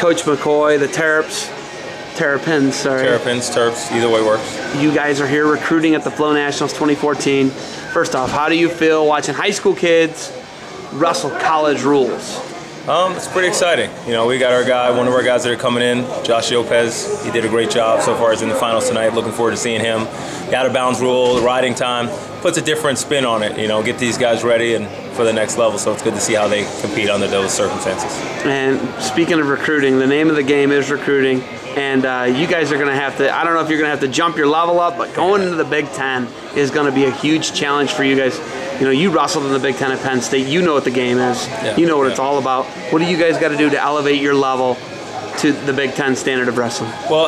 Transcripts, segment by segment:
Coach McCoy, the Terrapins, Terps, either way works. You guys are here recruiting at the Flow Nationals 2014. First off, how do you feel watching high school kids wrestle college rules? It's pretty exciting. You know, we got one of our guys that are coming in, Josh Lopez. He did a great job so far. He's in the finals tonight. Looking forward to seeing him. The out of bounds rule, the riding time, puts a different spin on it. You know, get these guys ready and for the next level. So it's good to see how they compete under those circumstances. And speaking of recruiting, the name of the game is recruiting. And you guys are going to have to, I don't know if you're going to have to jump your level up, but going into the Big Ten is going to be a huge challenge for you guys. You know, you wrestled in the Big Ten at Penn State. You know what the game is. Yeah. You know what it's all about. What do you guys got to do to elevate your level to the Big Ten standard of wrestling? Well,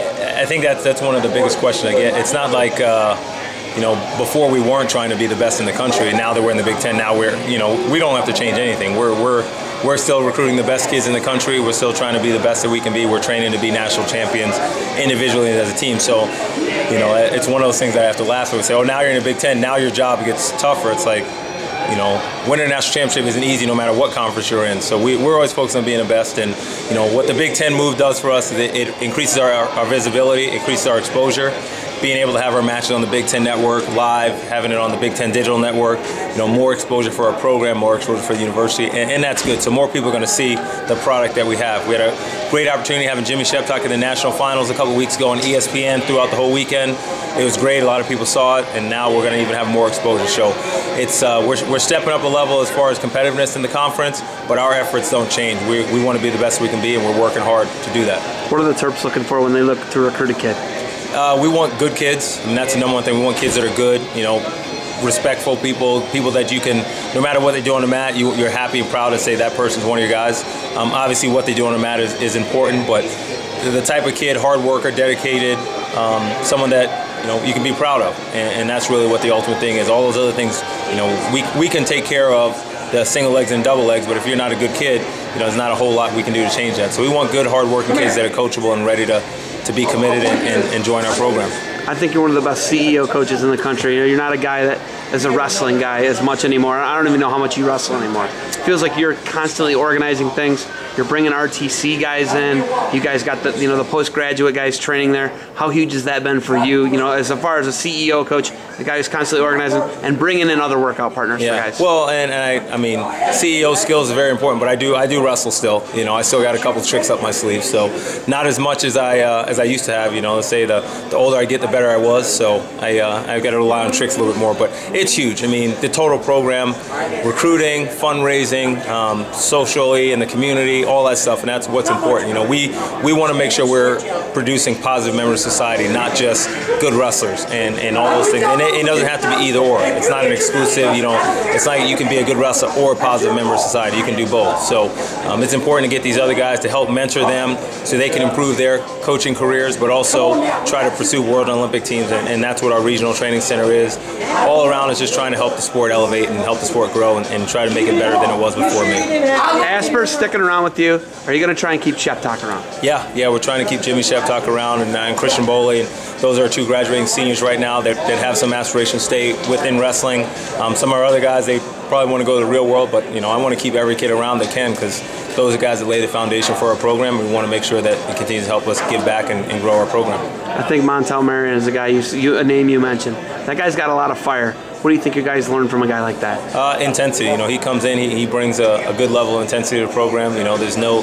I think that's one of the biggest questions I get. It's not like, you know, before we weren't trying to be the best in the country, and now that we're in the Big Ten, now we're, you know, we don't have to change anything. We're still recruiting the best kids in the country. We're still trying to be the best that we can be. We're training to be national champions individually and as a team. So, you know, it's one of those things that I have to laugh at. We say, oh, now you're in the Big Ten, now your job gets tougher. It's like, you know, winning a national championship isn't easy no matter what conference you're in. So we're always focused on being the best. And, you know, what the Big Ten move does for us is it increases our visibility, increases our exposure. Being able to have our matches on the Big Ten Network live, having it on the Big Ten Digital Network, you know, more exposure for our program, more exposure for the university, and that's good. So more people are going to see the product that we have. We had a great opportunity having Jimmy Sheptock in the national finals a couple weeks ago on ESPN throughout the whole weekend. It was great. A lot of people saw it, and now we're going to even have more exposure. So it's we're stepping up a level as far as competitiveness in the conference, but our efforts don't change. We want to be the best we can be, and we're working hard to do that. What are the Terps looking for when they look to recruit a kid? We want good kids, and that's the number one thing. We want kids that are good, you know, respectful people that you can, no matter what they do on the mat, you're happy and proud to say that person's one of your guys. Obviously, what they do on the mat is important, but the type of kid, hard worker, dedicated, someone that, you know, you can be proud of, and that's really what the ultimate thing is. All those other things, you know, we can take care of the single legs and double legs, but if you're not a good kid, you know, there's not a whole lot we can do to change that. So we want good, hard-working kids that are coachable and ready to be committed and join our program. I think you're one of the best CEO coaches in the country. You know, you're not a guy that is a wrestling guy as much anymore. I don't even know how much you wrestle anymore. It feels like you're constantly organizing things. You're bringing RTC guys in. You guys got the, you know, the postgraduate guys training there. How huge has that been for you? You know, as far as a CEO coach, the guy who's constantly organizing and bringing in other workout partners for guys. Well, and I mean, CEO skills are very important, but I do wrestle still. You know, I still got a couple tricks up my sleeve. So not as much as I used to have. You know, let's say the older I get, the better I was. So I've got to rely on tricks a little bit more. But it's huge. I mean, the total program, recruiting, fundraising, socially in the community, all that stuff, and that's what's important. You know, we want to make sure we're producing positive members of society, not just good wrestlers and all those things. And it doesn't have to be either or. It's not an exclusive, you know, it's like you can be a good wrestler or a positive member of society. You can do both. So it's important to get these other guys to help mentor them so they can improve their coaching careers, but also try to pursue World and Olympic teams, and that's what our regional training center is. All around is just trying to help the sport elevate and help the sport grow and try to make it better than it was before me. Asper's sticking around with you. Are you going to try and keep Sheptock around? Yeah, we're trying to keep Jimmy Sheptock around and Christian Boley, and those are two graduating seniors right now that have some aspirations to stay within wrestling. Some of our other guys, they probably want to go to the real world, but you know, I want to keep every kid around that can, because those are guys that lay the foundation for our program. We want to make sure that it continues to help us give back and grow our program. I think Montel Marion is a guy, a name you mentioned. That guy's got a lot of fire. What do you think you guys learn from a guy like that? Intensity. You know, he comes in, he brings a good level of intensity to the program. You know, there's no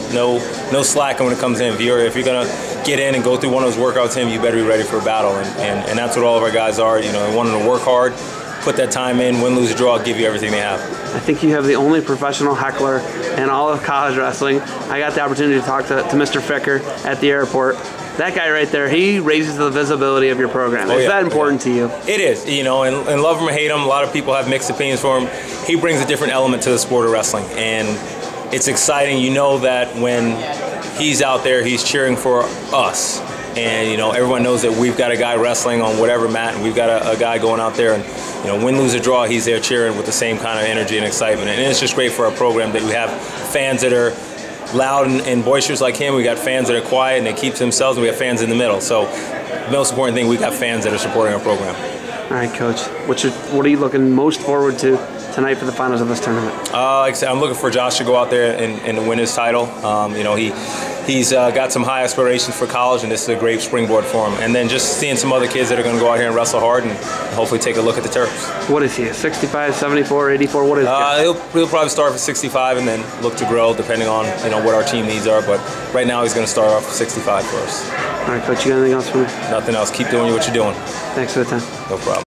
slack when it comes in. If you're gonna get in and go through one of those workouts, you better be ready for a battle, and that's what all of our guys are. You know, they want to work hard, put that time in, win, lose, or draw, give you everything they have. I think you have the only professional heckler in all of college wrestling. I got the opportunity to talk to Mr. Ficker at the airport. That guy right there, he raises the visibility of your program. Is that important to you? It is, you know, and love him or hate him, a lot of people have mixed opinions for him. He brings a different element to the sport of wrestling, and it's exciting. You know that when he's out there, he's cheering for us. And, you know, everyone knows that we've got a guy wrestling on whatever mat, and we've got a guy going out there, and, you know, win, lose, or draw, he's there cheering with the same kind of energy and excitement. And it's just great for our program that we have fans that are loud and boisterous like him. We got fans that are quiet and they keep to themselves, and we have fans in the middle. So the most important thing, we got fans that are supporting our program. All right, Coach. What are you looking most forward to tonight for the finals of this tournament? Like I said, I'm looking for Josh to go out there and to win his title. You know, he's got some high aspirations for college, and this is a great springboard for him. And then just seeing some other kids that are going to go out here and wrestle hard and hopefully take a look at the Terps. What is he, 65, 74, 84? What is he? He'll probably start with 65 and then look to grow depending on what our team needs are. But right now he's going to start off with 65 for us. All right, Coach, you got anything else for me? Nothing else. Keep doing what you're doing. Thanks for the time. No problem.